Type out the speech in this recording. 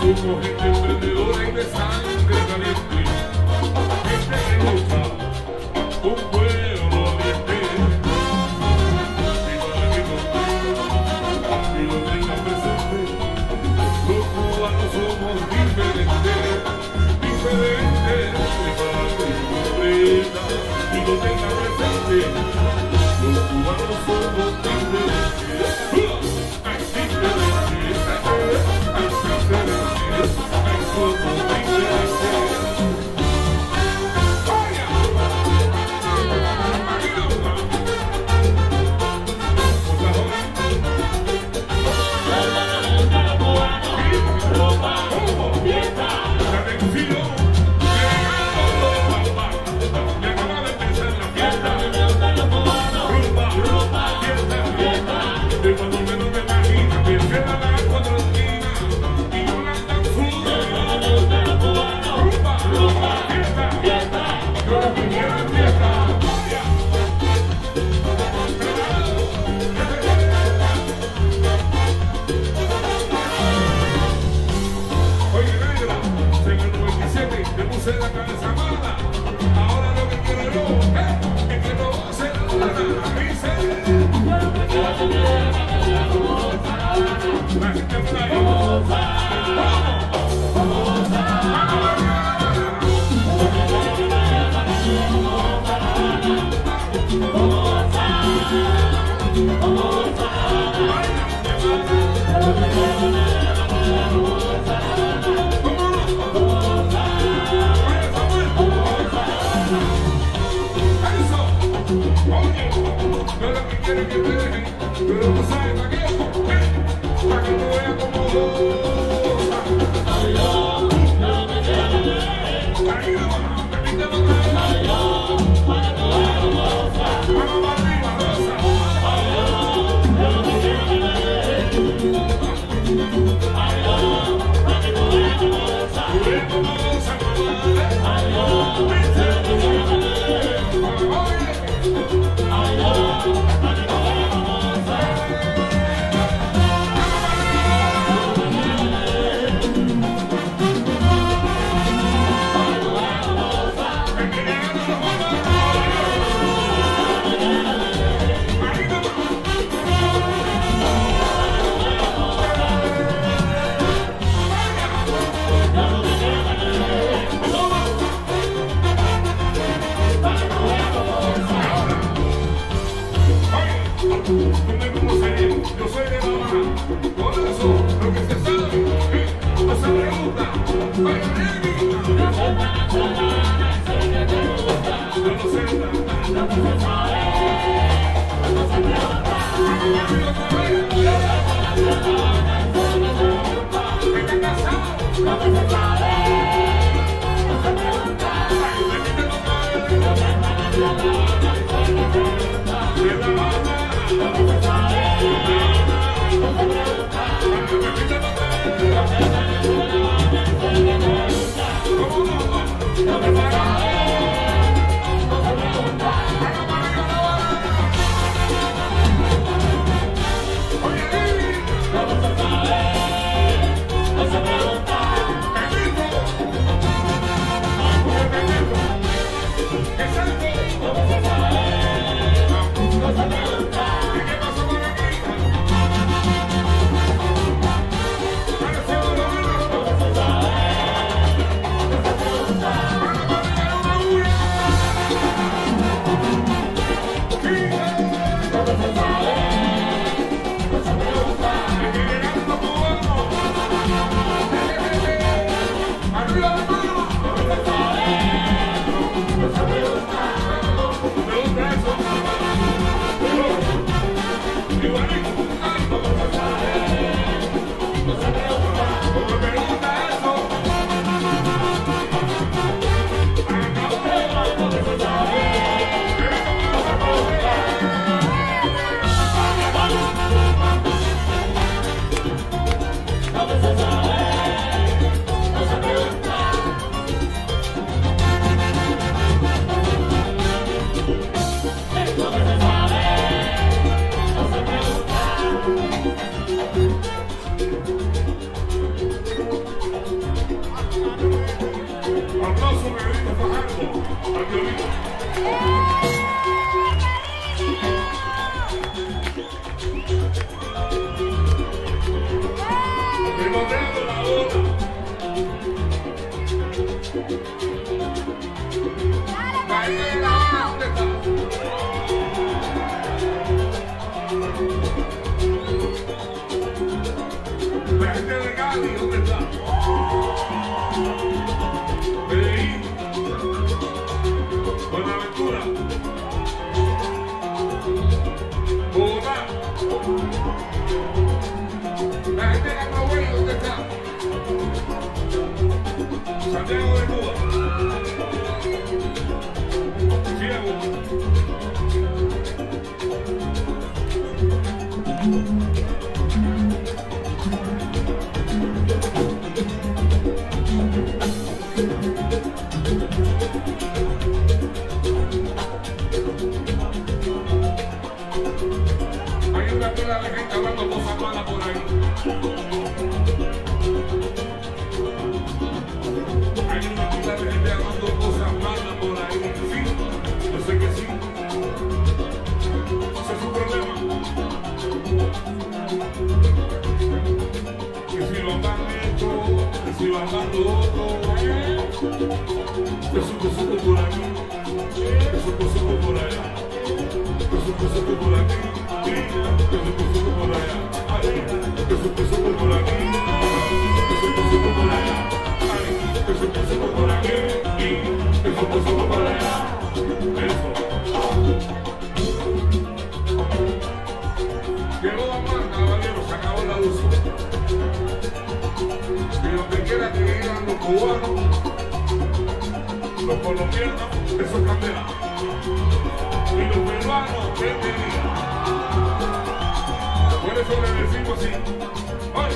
Somos gente emprendedora y de sangre caliente, gente que lucha, un pueblo valiente. Y para que comprenda y lo tenga presente, los cubanos somos diferentes, diferentes. Y para que comprenda y lo tenga presente, los cubanos somos diferentes. La cabeza mala. Ahora lo que quiero yo es que no se la dice. La gente por ahí. Quiero que me dejen, pero tú sabes para qué, para que no vea como goza. Ay, yo, no me dejes. Ahí nomás, repítelo otra vez. Ay, yo, para que no vea como goza. Vamos para arriba, Rosa. Ay, yo, no me dejes. Ay, yo, para que no vea como goza. Tú ves como goza, mamá. Ay, yo, vente, ay, yo, gente de Cali, ¿dónde está? Medellín, Buenaventura, Bogotá, la gente de Camagüey, ¿dónde está? Santiago de Cuba, Ciego. Hay una pila de gente hablando cosas malas por ahí. Hay una pila de gente hablando cosas malas por ahí. Sí, yo sé que sí. Ese es su problema. Que si lo andan esto, que si lo andan lo otro. Que su cosuco por aquí, que su cosuco por allá. Que su cosuco por aquí, que su cosuco por allá. Que su cosuco por aquí, que su cosuco por allá. Que su cosuco por aquí, que su cosuco por allá. Eso. Llegó a más, caballero, se acabó el abuso. Y lo que quiera que digan los cubanos, los colombianos, eso es candela. Y los peruanos, ¿qué te digan? Por eso le decimos así.